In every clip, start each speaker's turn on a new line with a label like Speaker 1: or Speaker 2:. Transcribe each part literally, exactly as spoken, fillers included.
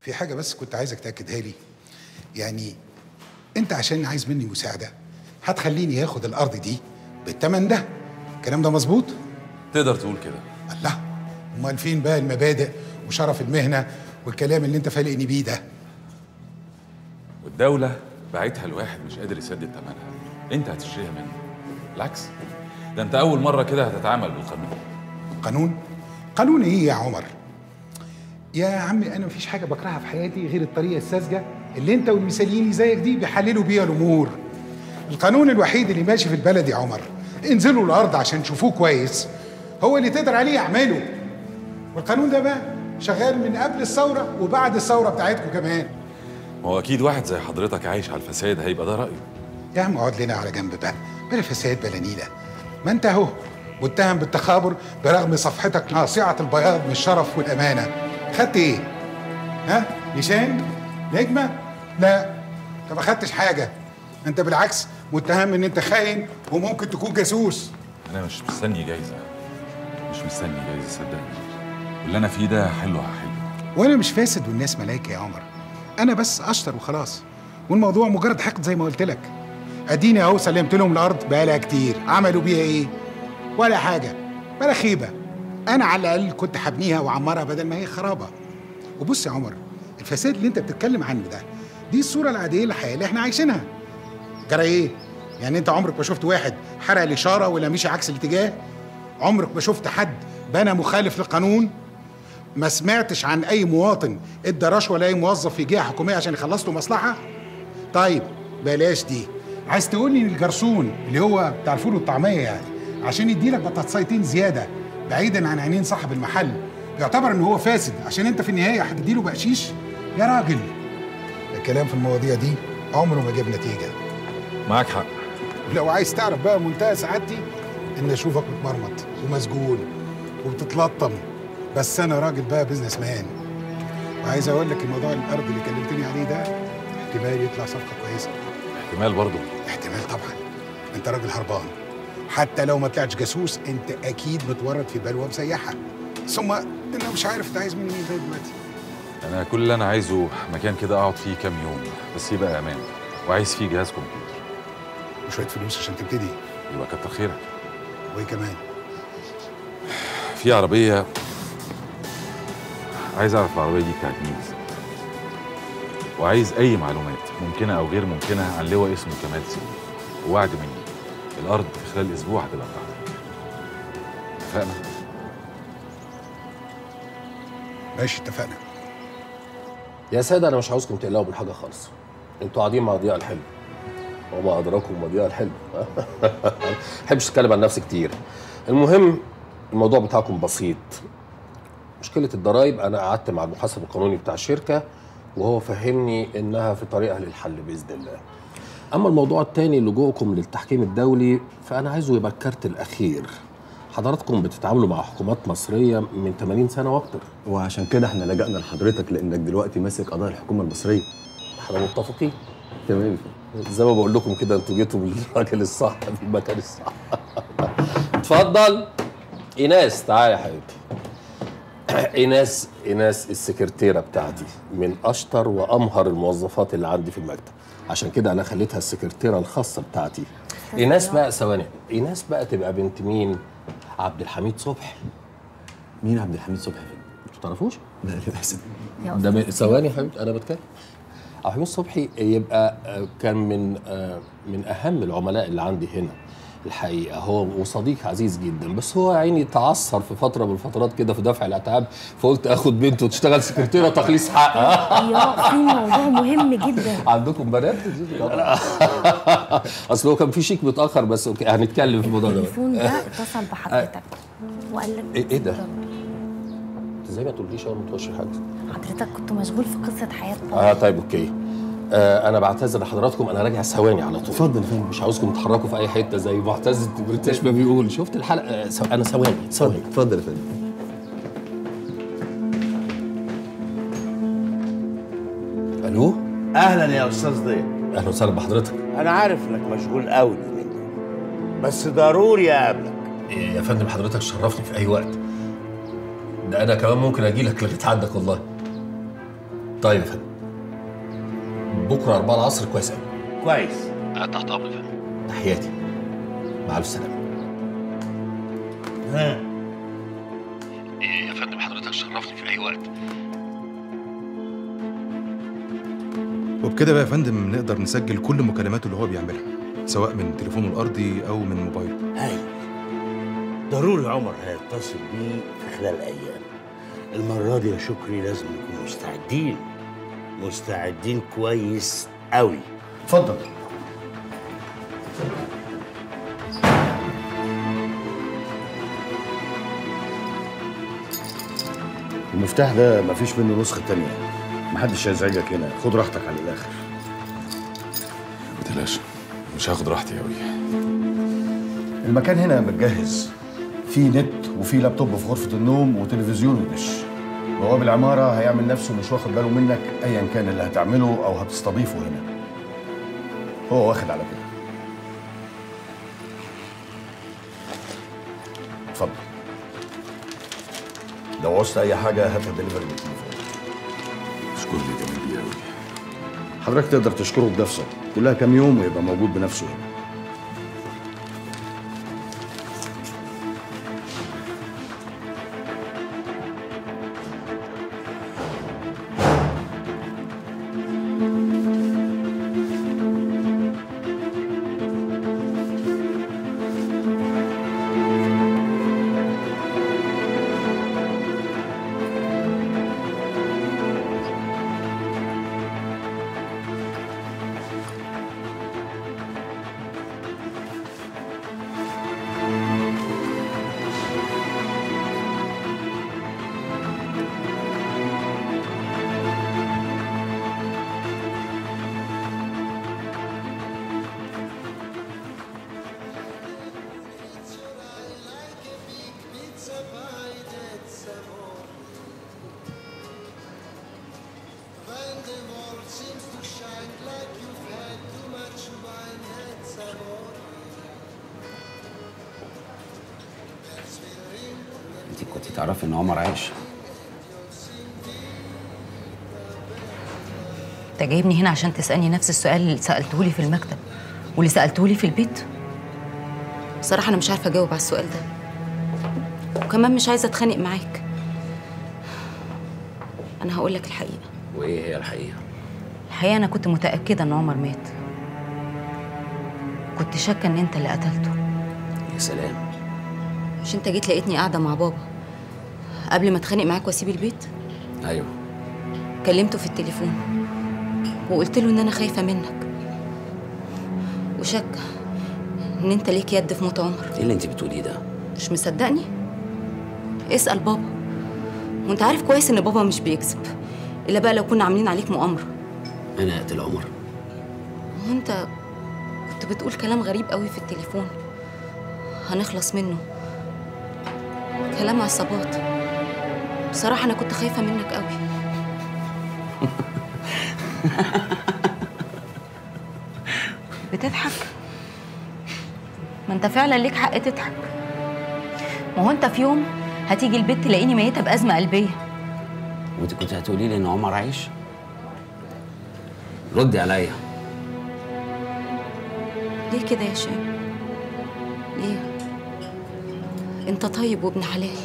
Speaker 1: في حاجة بس كنت عايزك تأكدها لي، يعني أنت عشان عايز مني مساعدة هتخليني آخد الأرض دي بالتمن ده، الكلام ده مظبوط؟
Speaker 2: تقدر تقول كده.
Speaker 1: الله، أمال فين بقى المبادئ وشرف المهنة والكلام اللي أنت فالقني بيه ده؟
Speaker 2: والدولة باعتها لواحد مش قادر يسدد ثمنها، أنت هتشتريها منه. بالعكس، ده أنت أول مرة كده هتتعامل بالقانون.
Speaker 1: قانون؟ قانون إيه يا عمر؟ يا عمي أنا مفيش حاجة بكرهها في حياتي غير الطريقة الساذجة اللي أنت والمثاليين اللي زيك دي بيحللوا بيها الأمور. القانون الوحيد اللي ماشي في البلد يا عمر، انزلوا الأرض عشان تشوفوه كويس، هو اللي تقدر عليه اعمله. والقانون ده بقى شغال من قبل الثورة وبعد الثورة بتاعتكم كمان.
Speaker 2: ما هو أكيد واحد زي حضرتك عايش على الفساد هيبقى ده رأيه.
Speaker 1: يا عم اقعد لنا على جنب بقى، بلا فساد بلا نيلة. ما أنت أهو متهم بالتخابر برغم صفحتك ناصعة البياض من الشرف والأمانة. خدت إيه؟ ها؟ نشان؟ نجمة؟ لا، أنت ما خدتش حاجة. أنت بالعكس متهم إن أنت خاين وممكن تكون جاسوس.
Speaker 2: أنا مش مستني جايزة، مش مستني جايزة صدقني. اللي أنا فيه ده حلو هحله.
Speaker 1: وأنا مش فاسد والناس ملايكة يا عمر، أنا بس أشطر وخلاص، والموضوع مجرد حقد زي ما قلت لك. أديني أهو سلمت لهم الأرض بقالها كتير، عملوا بيها إيه؟ ولا حاجة، ولا خيبة. أنا على الأقل كنت حبنيها وعمرها بدل ما هي خرابة. وبص يا عمر، الفساد اللي أنت بتتكلم عنه ده دي الصورة العادية للحياة اللي إحنا عايشينها. جرى إيه؟ يعني أنت عمرك ما شفت واحد حرق الإشارة ولا مشي عكس الاتجاه؟ عمرك ما شفت حد بنى مخالف للقانون؟ ما سمعتش عن أي مواطن ادى رشوة لأي موظف في جهة حكومية عشان يخلص له مصلحة؟ طيب بلاش دي. عايز تقول لي ان الجرسون اللي هو بتاع الفول والطعمية يعني عشان يديلك بطاطسيتين زيادة بعيدا عن عينين صاحب المحل يعتبر ان هو فاسد عشان انت في النهاية هتديله بقشيش؟ يا راجل، الكلام في المواضيع دي عمره ما جاب نتيجة.
Speaker 2: معاك حق.
Speaker 1: لو عايز تعرف بقى منتهى سعادتي ان اشوفك متمرمط ومسجون وبتتلطم، بس انا راجل بقى بزنس مان. وعايز اقول لك الموضوع الارض اللي كلمتني عليه ده احتمال يطلع صفقة كويسة.
Speaker 2: احتمال برضه؟
Speaker 1: احتمال طبعا. انت راجل هربان، حتى لو ما طلعتش جاسوس انت اكيد متورط في بلوه مسيحه. ثم انا مش عارف انت عايز مني ايه دلوقتي.
Speaker 2: انا كل اللي انا عايزه مكان كده اقعد فيه كام يوم بس يبقى امان، وعايز فيه جهاز كمبيوتر
Speaker 1: وشويه فلوس عشان تبتدي.
Speaker 2: يبقى كتر خيرك.
Speaker 1: وايه كمان؟
Speaker 2: في عربيه عايز اعرف العربيه دي بتاعت مين، وعايز اي معلومات ممكنه او غير ممكنه عن لواء اسمه كمال سليم، ووعد مني الارض في خلال اسبوع هتبقى بتاعتك. اتفقنا؟
Speaker 1: ماشي اتفقنا.
Speaker 3: يا ساده انا مش عاوزكم تقلقوا من حاجه خالص، انتوا قاعدين مع ضياء الحلو وما ادراكم ما ضياء الحلو. ما بحبش اتكلم عن نفسي كتير. المهم الموضوع بتاعكم بسيط. مشكله الضرايب انا قعدت مع المحاسب القانوني بتاع الشركه وهو فهمني انها في طريقها للحل باذن الله. اما الموضوع الثاني لجوءكم للتحكيم الدولي فانا عايزه يبقى الكارت الاخير. حضراتكم بتتعاملوا مع حكومات مصريه من ثمانين سنه واكتر،
Speaker 4: وعشان كده احنا لجأنا لحضرتك لانك دلوقتي ماسك قضايا الحكومه المصريه.
Speaker 3: احنا متفقين؟
Speaker 4: تمام.
Speaker 3: زي ما بقول لكم كده انتوا جيتوا بالراجل الصح في المكان الصح. اتفضل ايناس، تعالى يا حبيبتي. ايناس ايناس السكرتيره بتاعتي من اشطر وامهر الموظفات اللي عندي في المكتب، عشان كده انا خليتها السكرتيره الخاصه بتاعتي. ايناس بقى ثواني، ايناس بقى تبقى بنت مين؟ عبد الحميد صبحي.
Speaker 4: مين عبد الحميد صبحي؟
Speaker 3: انتوا تعرفوش؟
Speaker 4: لا للاسف.
Speaker 3: ده ثواني يا حبيبتي انا بتكلم. عبد الحميد صبحي يبقى كان من من اهم العملاء اللي عندي هنا الحقيقه، هو وصديق عزيز جدا، بس هو عيني تعثر في فتره من الفترات كده في دفع الاتعاب، فقلت اخد بنته تشتغل سكرتيره تخليص حق.
Speaker 5: ايوه في موضوع مهم جدا.
Speaker 3: عندكم بنات؟ اصل هو كان في شيك متاخر بس اوكي هنتكلم في الموضوع ده.
Speaker 5: التليفون ده اتصل بحضرتك وقال لك
Speaker 3: ايه, إيه ده؟ انت ازاي ما تقوليش اول ما توشي حاجه؟
Speaker 5: حضرتك كنت مشغول في قصه حياه بابا.
Speaker 3: اه طيب اوكي. آه انا بعتذر لحضراتكم، انا راجع ثواني على طول.
Speaker 4: اتفضل يا فندم.
Speaker 3: مش عاوزكم تتحركوا في اي حته زي معتز البريتش ما بيقول. شفت الحلقه؟ آه سو... انا ثواني ثواني.
Speaker 4: اتفضل يا فندم.
Speaker 3: الو.
Speaker 6: اهلا يا استاذ ضياء.
Speaker 3: اهلا وسهلا بحضرتك.
Speaker 6: انا عارف انك مشغول قوي اليومين دول، بس ضروري اقابلك.
Speaker 3: إيه يا فندم حضرتك شرفني في اي وقت. ده انا كمان ممكن اجي لك لغايه عندك والله. طيب يا فندم. بكره أربعة العصر كويس قوي.
Speaker 6: كويس.
Speaker 3: قاعد تحت امر يا فندم. تحياتي. مع الف سلامه.
Speaker 6: ها
Speaker 3: ايه يا فندم، حضرتك شرفني في اي وقت.
Speaker 7: وبكده بقى يا فندم نقدر نسجل كل مكالماته اللي هو بيعملها، سواء من تليفونه الارضي او من موبايله.
Speaker 6: هاي ضروري عمر هيتصل بيه في خلال ايام. المره دي يا شكري لازم نكون مستعدين مستعدين كويس قوي.
Speaker 3: اتفضل.
Speaker 8: المفتاح ده مفيش منه نسخة تانية، محدش هيزعجك هنا، خد راحتك على الآخر.
Speaker 2: ما تقلقش، مش هاخد راحتي قوي.
Speaker 8: المكان هنا متجهز، في نت وفي لابتوب في غرفة النوم وتلفزيون ودش. بواب العمارة هيعمل نفسه مش واخد باله منك أيا كان اللي هتعمله أو هتستضيفه هنا. هو واخد على كده. اتفضل. لو عوزت أي حاجة هاتها دليفري بالتليفون.
Speaker 2: اشكرني جميل بيه قوي.
Speaker 8: حضرتك تقدر تشكره بنفسك، كلها كام يوم ويبقى موجود بنفسه هنا.
Speaker 9: انت كنت تعرفي ان عمر عايش؟
Speaker 10: انت جايبني هنا عشان تسألني نفس السؤال اللي سألته لي في المكتب واللي سألته لي في البيت؟ بصراحة أنا مش عارفة أجاوب على السؤال ده، وكمان مش عايزة أتخانق معاك. أنا هقول لك الحقيقة.
Speaker 9: وايه هي الحقيقة؟
Speaker 10: الحقيقة أنا كنت متأكدة إن عمر مات، كنت شاكة إن أنت اللي قتلته.
Speaker 9: يا سلام.
Speaker 10: مش أنت جيت لقيتني قاعدة مع بابا قبل ما أتخانق معاك وأسيب البيت؟
Speaker 9: ايوه.
Speaker 10: كلمته في التليفون وقلت له إن أنا خايفة منك وشك إن أنت ليك يد في موت عمر.
Speaker 9: ايه اللي انت بتقوليه ده؟
Speaker 10: مش مصدقني؟ اسأل بابا، وأنت عارف كويس إن بابا مش بيكذب، إلا بقى لو كنا عاملين عليك مؤامرة.
Speaker 9: انا اقتل عمر؟
Speaker 10: وأنت كنت بتقول كلام غريب قوي في التليفون هنخلص منه، كلام عصابات. بصراحة أنا كنت خايفة منك قوي. بتضحك؟ ما أنت فعلا ليك حق تضحك. ما هو أنت في يوم هتيجي البيت تلاقيني ميتة بأزمة قلبية.
Speaker 9: وانت كنت هتقولي لي ان عمر عايش؟ ردي عليا.
Speaker 10: ليه كده يا هشام؟ ليه؟ أنت طيب وابن حلال،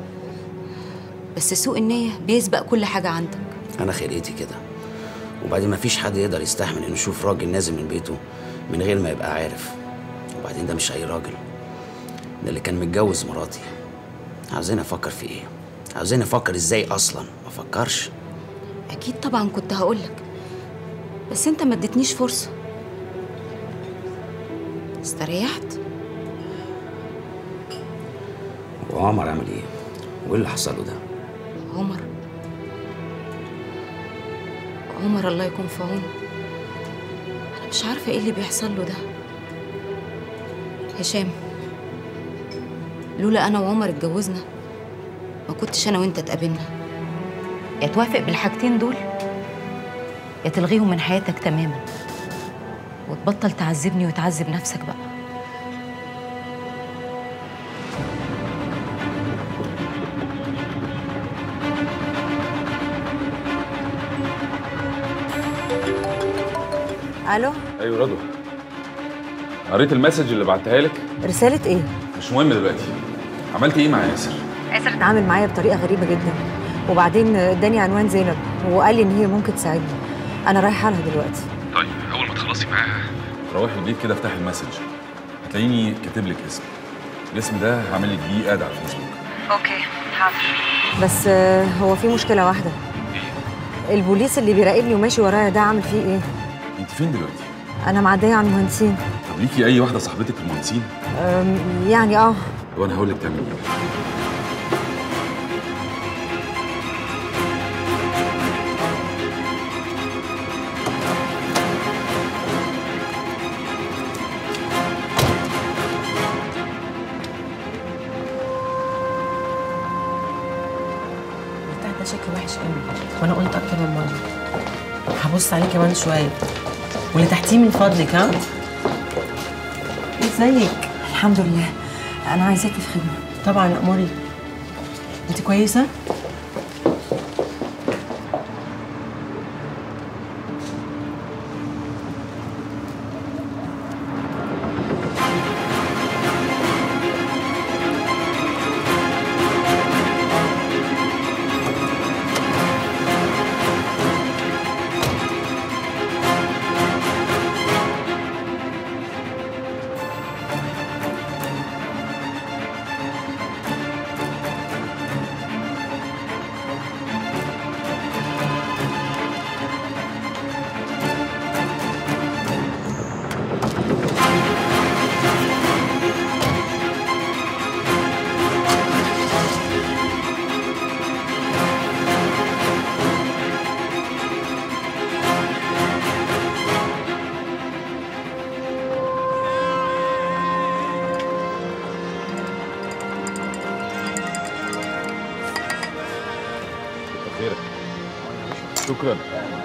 Speaker 10: بس سوء النية بيسبق كل حاجة عندك.
Speaker 9: انا خلقتي كده، وبعدين ما فيش حد يقدر يستحمل انه يشوف راجل نازل من بيته من غير ما يبقى عارف. وبعدين ده مش اي راجل، ده اللي كان متجوز مراتي. عاوزين افكر في ايه؟ عاوزين افكر ازاي اصلا؟ ما افكرش.
Speaker 10: أكيد طبعا كنت هقولك، بس أنت ما اديتنيش فرصة. استريحت.
Speaker 9: وعمر عمل ايه؟ وايه اللي حصل له ده؟
Speaker 10: عمر عمر الله يكون في عونه. أنا مش عارفة إيه اللي بيحصل له ده. هشام، لولا أنا وعمر اتجوزنا ما كنتش أنا وأنت اتقابلنا. يا توافق بالحاجتين دول يا تلغيهم من حياتك تماما وتبطل تعذبني وتعذب نفسك بقى.
Speaker 11: الو.
Speaker 2: ايوه رضوى، قريت المسج اللي بعتها لك؟
Speaker 11: رساله ايه؟
Speaker 2: مش مهم دلوقتي. عملتي ايه مع ياسر؟
Speaker 11: ياسر اتعامل معايا بطريقه غريبه جدا، وبعدين اداني عنوان زينب وقال لي ان هي ممكن تساعدني. انا رايحه لها دلوقتي.
Speaker 2: طيب اول ما تخلصي معاها روحي البيت كده افتحي المسج، هتلاقيني كاتب لك اسم. الاسم ده هعمل لك بيه اد على الفيسبوك.
Speaker 11: اوكي حاضر. بس هو في مشكله واحده. ايه؟ البوليس اللي بيراقبني وماشي ورايا ده عامل فيه ايه؟
Speaker 2: انت فين دلوقتي؟
Speaker 11: انا معديه على المهندسين.
Speaker 2: طب ليكي اي واحده صاحبتك في المهندسين؟
Speaker 11: يعني اه.
Speaker 2: طب انا هقول لك تعملي ايه.
Speaker 12: ده شكله وحش قوي، وانا قلت اكتر من مره هبص عليه كمان شويه. واللي تحتيه من فضلك. ها ازيك؟
Speaker 11: الحمد لله. انا عايزاكي في خدمه.
Speaker 12: طبعا اموري. انت كويسه؟
Speaker 2: شكرا.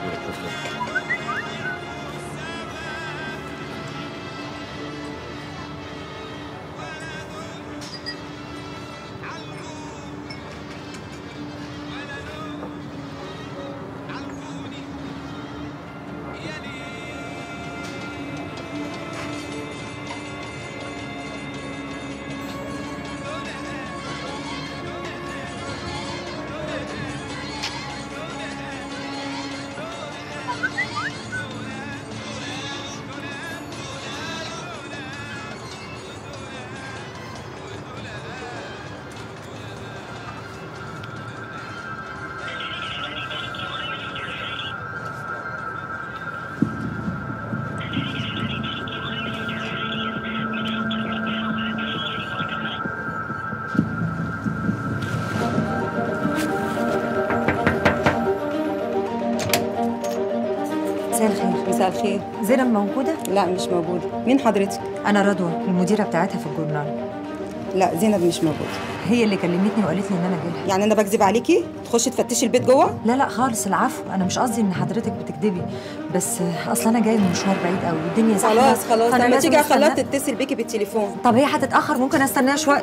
Speaker 11: مساء الخير.
Speaker 13: مساء الخير.
Speaker 11: زينب موجودة؟
Speaker 13: لا مش موجودة. مين حضرتك؟
Speaker 11: أنا رضوى، المديرة بتاعتها في الجورنال.
Speaker 13: لا زينب مش موجودة.
Speaker 11: هي اللي كلمتني وقالت لي إن أنا جاية.
Speaker 13: يعني أنا بكذب عليكي؟ تخشي تفتشي البيت جوه؟
Speaker 11: لا لا خالص، العفو، أنا مش قصدي إن حضرتك بتكذبي، بس أصل أنا جاية من مشوار بعيد قوي والدنيا زحمة.
Speaker 13: خلاص خلاص،
Speaker 11: فأنا
Speaker 13: لما
Speaker 11: لازم
Speaker 13: تيجي أخليها
Speaker 11: أستنى.
Speaker 13: تتصل بيكي بالتليفون.
Speaker 11: طب هي هتتأخر، ممكن أستناها شوية.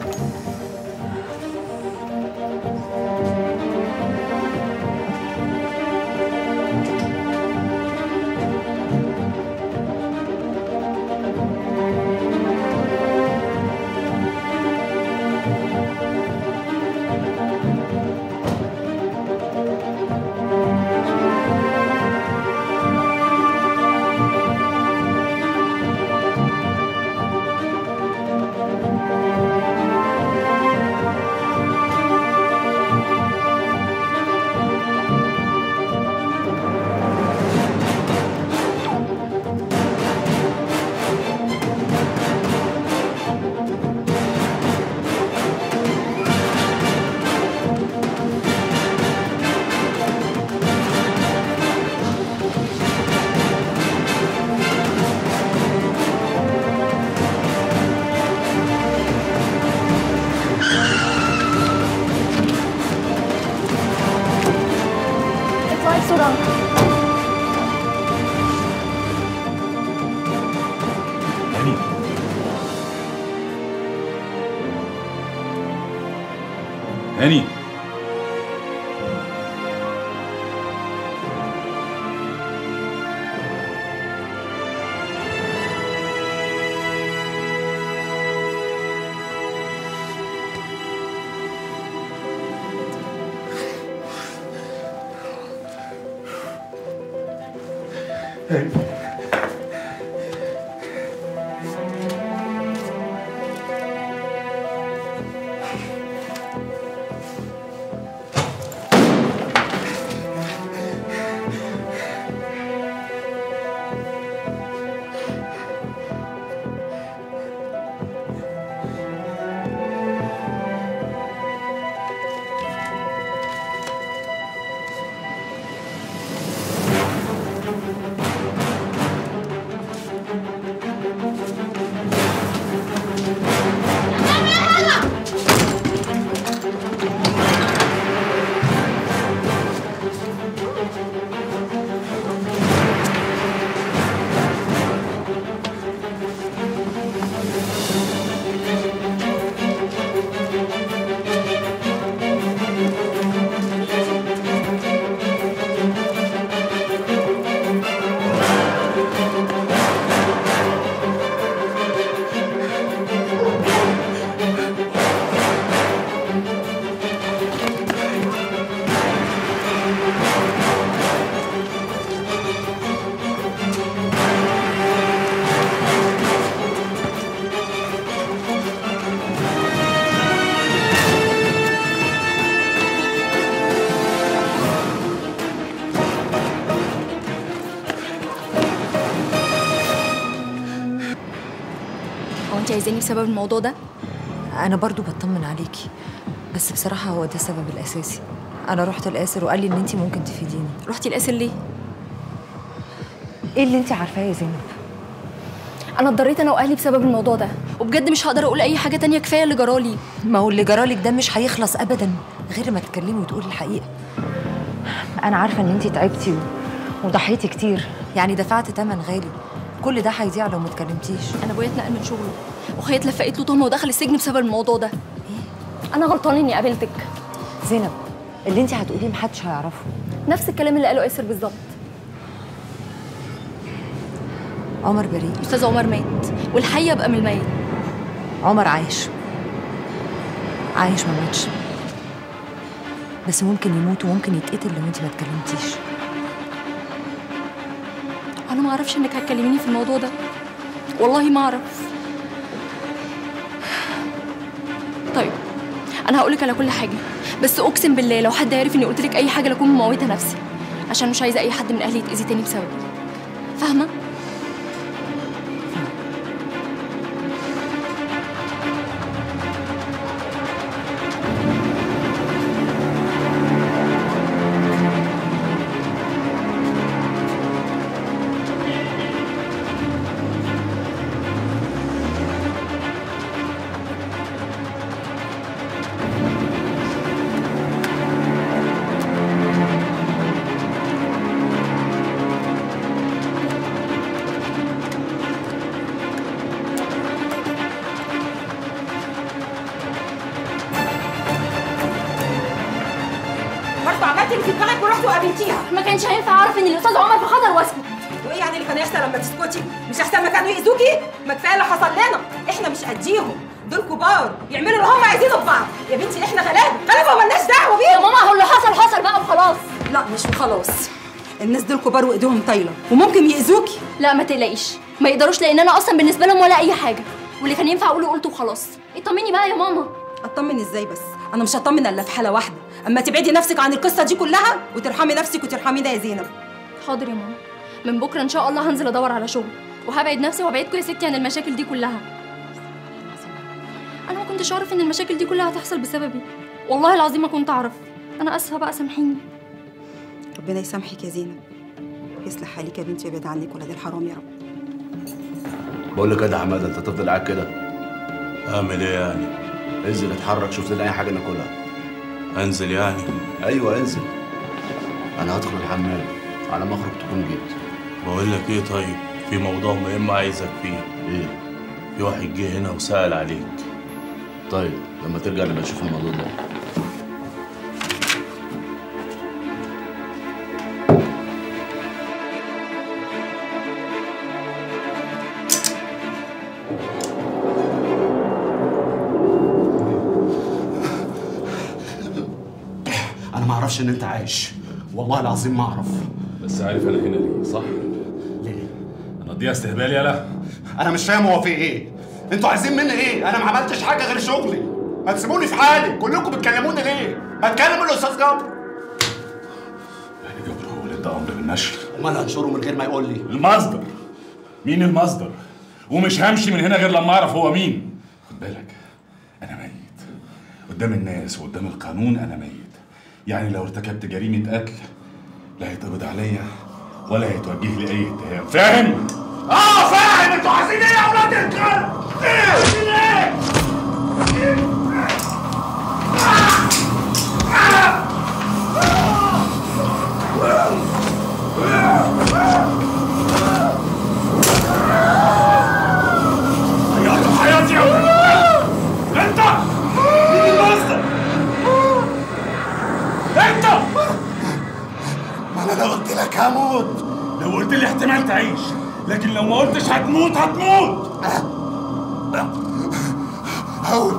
Speaker 5: بسرعة.
Speaker 2: هاني هاني
Speaker 14: انت عايزاني بسبب الموضوع ده؟
Speaker 11: انا برضو بطمن عليكي، بس بصراحه هو ده السبب الاساسي. انا رحت لآسر وقال لي ان انت ممكن تفيديني.
Speaker 14: رحتي لآسر ليه؟
Speaker 11: ايه اللي انت عارفاه يا زينب؟
Speaker 14: انا اتضريت انا واهلي بسبب الموضوع ده، وبجد مش هقدر اقول اي حاجه تانية، كفايه اللي جرالي.
Speaker 11: ما هو اللي جرالك ده مش هيخلص ابدا غير ما تتكلمي وتقولي الحقيقه. انا عارفه ان انت تعبتي وضحيتي كتير، يعني دفعت ثمن غالي، كل ده هيضيع لو ما اتكلمتيش.
Speaker 14: انا ابويا اتنقل من شغله، وخيا اتلفقت له تهمه ودخل السجن بسبب الموضوع ده. ايه؟ انا غلطان اني قابلتك.
Speaker 11: زينب، اللي انت هتقوليه محدش هيعرفه.
Speaker 14: نفس الكلام اللي قاله آسر بالظبط.
Speaker 11: عمر بريء.
Speaker 14: استاذ عمر مات، والحي يبقى من الميت.
Speaker 11: عمر عايش عايش ما ماتش، بس ممكن يموت وممكن يتقتل لو انت ما اتكلمتيش.
Speaker 14: انا ما اعرفش انك هتكلميني في الموضوع ده، والله ما اعرف. طيب انا هقولك على كل حاجه، بس اقسم بالله لو حد عرف اني قلت لك اي حاجه لاكون مموته نفسي، عشان مش عايزه اي حد من اهلي يتاذي تاني بسببي. فاهمه؟
Speaker 15: ما كانش هينفع اعرف ان الاستاذ عمر في خطر واسكت.
Speaker 13: وايه يعني اللي كان يحصل لما تسكتي؟ مش احسن ما كانوا يأذوكي؟ ما كفايه اللي حصل لنا، احنا مش قديهم، دول كبار يعملوا اللي هم عايزينه ببعض. يا بنتي احنا غلابه، غلابه ومالناش دعوه بيهم.
Speaker 15: يا ماما هو اللي حصل حصل بقى وخلاص.
Speaker 13: لا مش وخلاص، الناس دول كبار وايديهم طايله وممكن يأذوكي.
Speaker 14: لا ما تقلقيش، ما يقدروش، لان انا اصلا بالنسبه لهم ولا اي حاجه، واللي كان ينفع اقوله قلته وخلاص. اطمني بقى يا ماما.
Speaker 13: اطمن ازاي بس؟ انا مش هطمن الا في حاله واحده، اما تبعدي نفسك عن القصه دي كلها وترحمي نفسك وترحمينا يا زينب.
Speaker 14: حاضر يا ماما، من بكره ان شاء الله هنزل ادور على شغل، وهبعد نفسي وابعدكم يا ستي عن المشاكل دي كلها. انا ما كنتش اعرف ان المشاكل دي كلها هتحصل بسببي، والله العظيم ما كنت اعرف. انا اسفه بقى، سامحيني.
Speaker 13: ربنا يسامحك يا زينب، يصلح حالك يا بنتي ويبعد عنك ولاد الحرام يا رب.
Speaker 8: بقول لك يا ده حماده، انت تفضل قاعد كده؟
Speaker 16: اعمل ايه يعني؟
Speaker 8: انزل اتحرك، شوف لنا اي حاجه ناكلها.
Speaker 16: انزل يعني؟
Speaker 8: ايوه انزل. انا هدخل الحمام، على ما اخرج تكون جيت.
Speaker 16: بقول لك ايه، طيب في موضوع مهم عايزك فيه.
Speaker 8: ايه؟
Speaker 16: في واحد جه هنا وسأل عليك.
Speaker 8: طيب لما ترجع نبقى نشوف الموضوع ده.
Speaker 17: انا ما اعرفش ان انت عايش، والله العظيم ما اعرف.
Speaker 2: بس عارف انا هنا ليه، صح؟
Speaker 17: هتقضيها استهبال يالا؟
Speaker 18: انا مش فاهم هو في ايه؟ انتوا عايزين مني ايه؟ انا ما عملتش حاجه غير شغلي. ما تسيبوني في حالي، كلكم بتكلموني ليه؟ ما تكلم الاستاذ جبر.
Speaker 17: يعني جبر هو اللي ادى امر بالنشر؟
Speaker 18: امال هنشره من غير ما يقول لي؟
Speaker 17: المصدر. مين المصدر؟ ومش همشي من هنا غير لما اعرف هو مين. خد بالك انا ميت قدام الناس وقدام القانون، انا ميت. يعني لو ارتكبت جريمه قتل لا هيتقبض عليا ولا هيتوجه لي اي اتهام، فاهم؟
Speaker 18: اه فاهم. انتوا عايزين ايه يا اولاد الكلب؟ ايه؟ عايزين ايه؟
Speaker 17: ضيعت حياتي يا ولد. انت مين المصدر؟ انت
Speaker 18: ما انا لو قلت لك هموت.
Speaker 17: لو قلت لي احتمال تعيش، لكن لو ما قلتش هتموت هتموت.
Speaker 18: هقول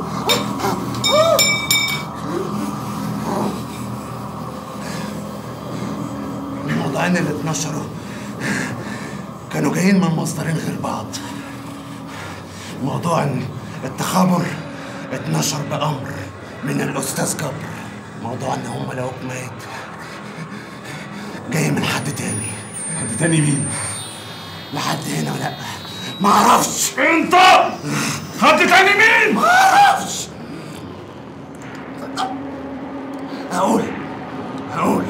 Speaker 18: الموضوعين اللي اتنشروا كانوا جايين من مصدرين غير بعض. موضوع ان التخابر اتنشر بأمر من الأستاذ جبر. موضوع ان هم لقوك ميت جاي من حد تاني.
Speaker 17: حد تاني مين؟
Speaker 18: لحد هنا لا ما اعرفش.
Speaker 17: انت حد تاني مين؟
Speaker 18: ما اعرفش. هقول هقول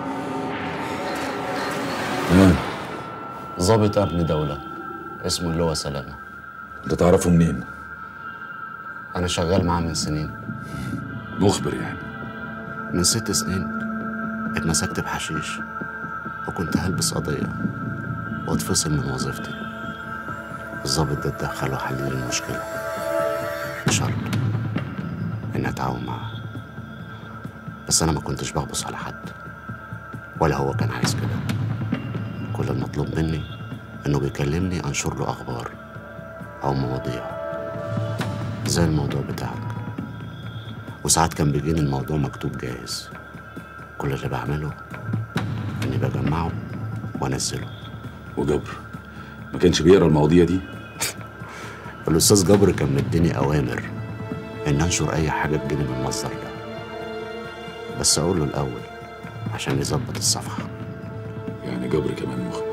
Speaker 19: تمام. ظابط امن دوله اسمه اللواء سلامه.
Speaker 2: انت تعرفه منين؟
Speaker 19: انا شغال معاه من سنين.
Speaker 2: مخبر يعني؟
Speaker 19: من ست سنين اتمسكت بحشيش وكنت هلبس قضيه واتفصل من وظيفتي. الظابط ده اتدخل وحل لي المشكله بشرط اني اتعاون معاه، بس انا ما كنتش بغبص على حد ولا هو كان عايز كده. كل المطلوب مني انه بيكلمني انشر له اخبار او مواضيع زي الموضوع بتاعك، وساعات كان بيجيني الموضوع مكتوب جاهز. كل اللي بعمله اني بجمعه وانزله.
Speaker 2: وجبر ما كانش بيقرا المواضيع دي؟
Speaker 19: الاستاذ جبر كان مديني اوامر ان انشر اي حاجه تجيني من المصدر ده، بس اقول له الاول عشان يظبط الصفحه.
Speaker 2: يعني جبر كمان مخبر؟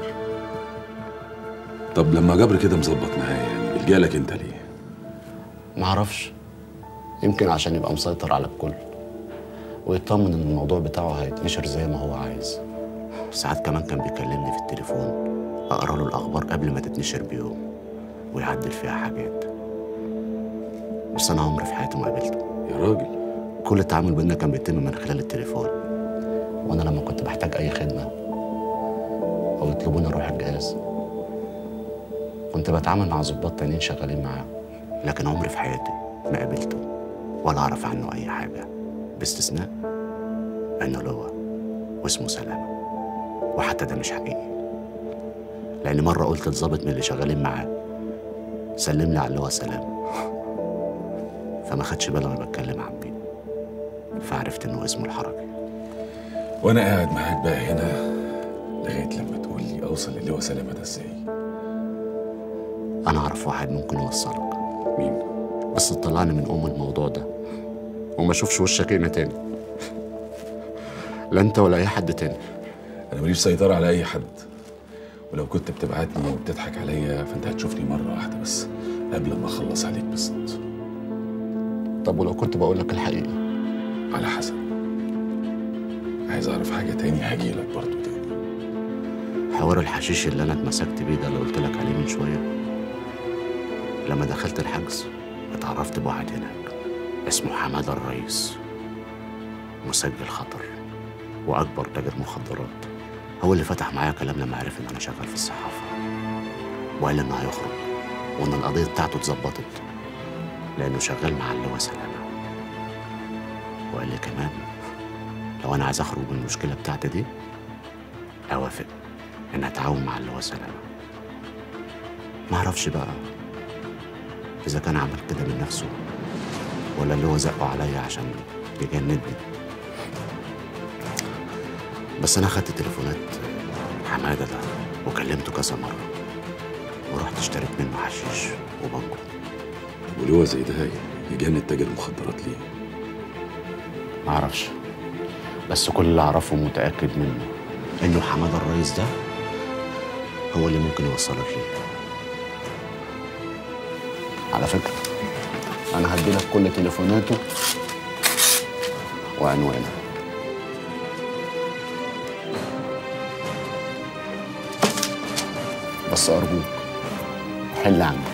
Speaker 2: طب لما جبر كده مظبط معايا يعني بيلجأ لك انت ليه؟
Speaker 19: معرفش، يمكن عشان يبقى مسيطر على الكل ويطمن ان الموضوع بتاعه هيتنشر زي ما هو عايز. ساعات كمان كان بيكلمني في التليفون اقرا له الاخبار قبل ما تتنشر بيوم ويعدل فيها حاجات، بس انا عمري في حياتي ما قابلته.
Speaker 2: يا راجل؟
Speaker 19: كل التعامل بينا كان بيتم من خلال التليفون، وانا لما كنت بحتاج اي خدمه او يطلبوني اروح الجهاز كنت بتعامل مع ضباط تانيين شغالين معاه، لكن عمري في حياتي ما قابلته ولا اعرف عنه اي حاجه باستثناء انه لواء واسمه سلامه، وحتى ده مش حقيقي. لأن مرة قلت لظابط من اللي شغالين معاه سلم لي على اللواء سلام، فما خدش باله أنا بتكلم عن مين، فعرفت إنه اسمه الحركي.
Speaker 2: وأنا قاعد معاك بقى هنا لغاية لما تقول لي أوصل للواء سلامة ده إزاي؟
Speaker 19: أنا أعرف واحد ممكن يوصلك.
Speaker 2: مين؟
Speaker 19: بس تطلعني من أم الموضوع ده وما أشوفش وشك هنا تاني، لا أنت ولا أي حد تاني.
Speaker 2: أنا ماليش سيطرة على أي حد، ولو كنت بتبعتني وبتضحك عليا فانت هتشوفني مره واحده بس قبل ما اخلص عليك بالظبط.
Speaker 19: طب ولو كنت بقول لك الحقيقه؟
Speaker 2: على حسب. عايز اعرف حاجه تاني هاجي لك برضه تاني.
Speaker 19: حوار الحشيش اللي انا اتمسكت بيه ده اللي قلت لك عليه من شويه، لما دخلت الحجز اتعرفت بواحد هناك اسمه حماده الرئيس، مسجل خطر واكبر تاجر مخدرات. هو اللي فتح معايا كلام لما عرف ان انا شغال في الصحافه، وقال انه هيخرج وان القضيه بتاعته اتظبطت لانه شغال مع اللواء سلامه. وقال لي كمان لو انا عايز اخرج من المشكله بتاعتي دي اوافق ان اتعاون مع اللواء سلامه. ما اعرفش بقى اذا كان عمل كده من نفسه ولا اللواء زقه عليا عشان يجندني، بس انا خدت تليفونات حماده ده وكلمته كذا مره ورحت اشتريت منه حشيش وبنجو.
Speaker 2: ولواء زي ده يجنن تاجر مخدرات ليه؟
Speaker 19: معرفش، بس كل اللي اعرفه متاكد منه انه حماده الريس ده هو اللي ممكن يوصلك ليه. على فكره انا هديلك كل تليفوناته وعنوانه. بس ارجوك حل عنه.